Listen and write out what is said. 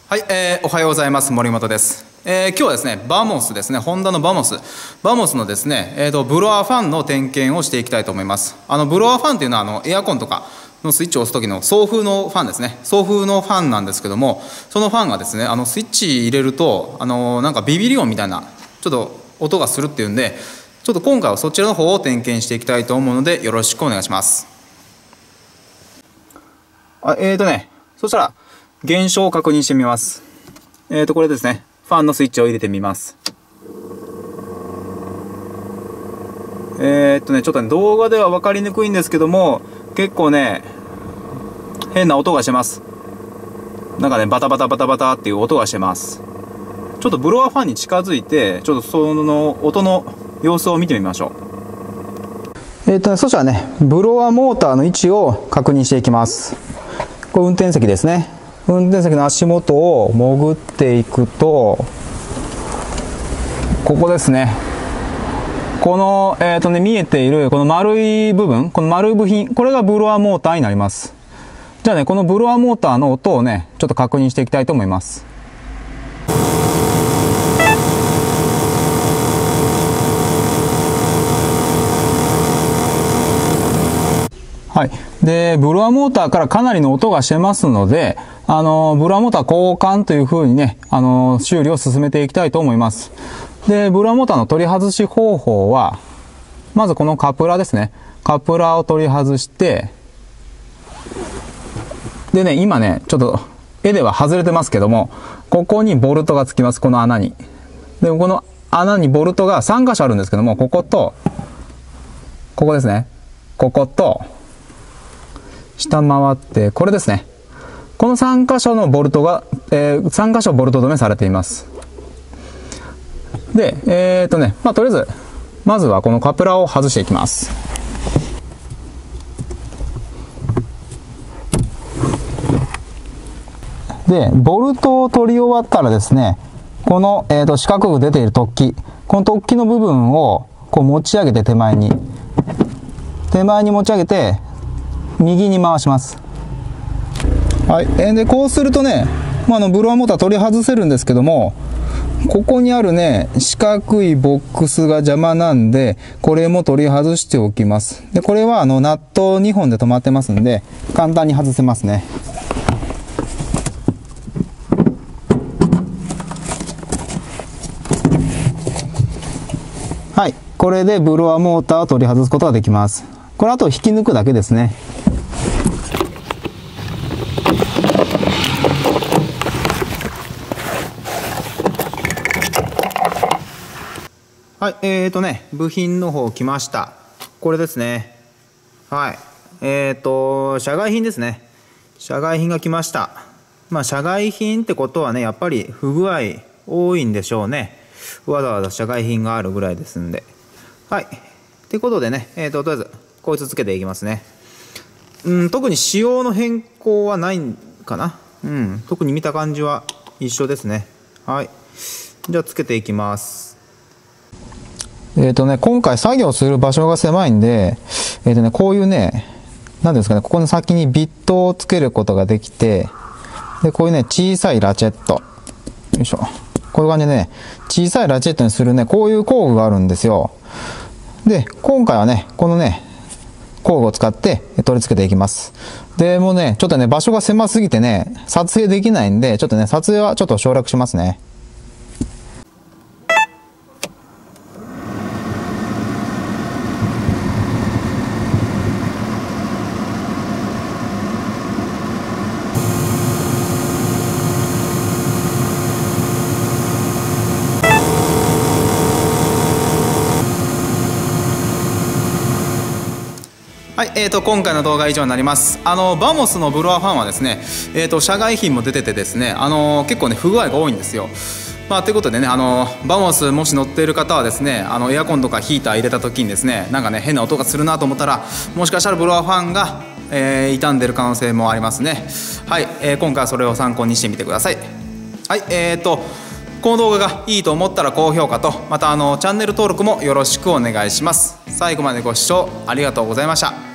はい、おはようございます。森本です。今日はですね、バモスですね、ホンダのバモスのですね、ブロアファンの点検をしていきたいと思います。ブロアファンっていうのはエアコンとかのスイッチを押す時の送風のファンですね。送風のファンなんですけども、そのファンがですね、スイッチ入れるとなんかビビリ音みたいなちょっと音がするっていうんで、ちょっと今回はそちらの方を点検していきたいと思うので、よろしくお願いします。そしたら現象を確認してみます。これですね、ファンのスイッチを入れてみます。ちょっとね、動画では分かりにくいんですけども、結構ね、変な音がしてます。なんかね、バタバタバタバタっていう音がしてます。ちょっとブロアファンに近づいて、ちょっとその音の様子を見てみましょう。そしたらね、ブロアモーターの位置を確認していきます。これ運転席ですね。運転席の足元を潜っていくと、ここですね。この、見えているこの丸い部分、この丸い部品、これがブロアモーターになります。じゃあね、このブロアモーターの音をね、ちょっと確認していきたいと思います。はい。で、ブロアモーターからかなりの音がしてますので、ブロアモーター交換という風にね、修理を進めていきたいと思います。で、ブロアモーターの取り外し方法は、まずこのカプラーですね。カプラーを取り外して、でね、今ね、ちょっと絵では外れてますけども、ここにボルトがつきます。この穴に。で、この穴にボルトが3箇所あるんですけども、ここと、ここですね。ここと、下回って、これですね。この3箇所のボルトが、3箇所ボルト止めされています。で、とりあえず、まずはこのカプラーを外していきます。で、ボルトを取り終わったらですね、この、四角く出ている突起、この突起の部分をこう持ち上げて手前に持ち上げて、右に回します。はい。で、こうするとね、ブロアモーター取り外せるんですけども、ここにあるね、四角いボックスが邪魔なんで、これも取り外しておきます。で、これはナット2本で止まってますんで、簡単に外せますね。はい。これでブロアモーターを取り外すことができます。これあと引き抜くだけですね。はい、部品の方来ました。これですね。はい。社外品ですね。社外品が来ました。社外品ってことはね、やっぱり不具合多いんでしょうね。わざわざ社外品があるぐらいですんで。はい。ってことでね、とりあえず、こいつつけていきますね。特に仕様の変更はないかな。特に見た感じは一緒ですね。はい。じゃあ、つけていきます。今回作業する場所が狭いんで、こういうね、なんですかね、ここの先にビットをつけることができて、で、こういうね、小さいラチェット。よいしょ。こういう感じでね、小さいラチェットにするね、こういう工具があるんですよ。で、今回はね、このね、工具を使って取り付けていきます。で、もうね、ちょっとね、場所が狭すぎてね、撮影できないんで、ちょっとね、撮影はちょっと省略しますね。はい、今回の動画は以上になります。バモスのブロアファンはですね、社外品も出ててですね、結構ね、不具合が多いんですよ。ということでね、バモスもし乗っている方はですね、エアコンとかヒーター入れた時にですね、なんかね、変な音がするなと思ったら、もしかしたらブロアファンが、傷んでる可能性もありますね。はい、今回はそれを参考にしてみてください。はい、この動画がいいと思ったら高評価と、またチャンネル登録もよろしくお願いします。最後までご視聴ありがとうございました。